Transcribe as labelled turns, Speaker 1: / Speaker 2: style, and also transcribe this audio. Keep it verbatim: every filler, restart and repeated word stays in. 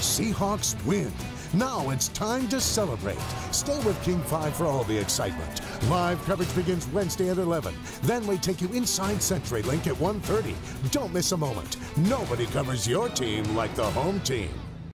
Speaker 1: Seahawks win. Now it's time to celebrate. Stay with King five for all the excitement. Live coverage begins Wednesday at eleven. Then we take you inside CenturyLink at one thirty. Don't miss a moment. Nobody covers your team like the home team.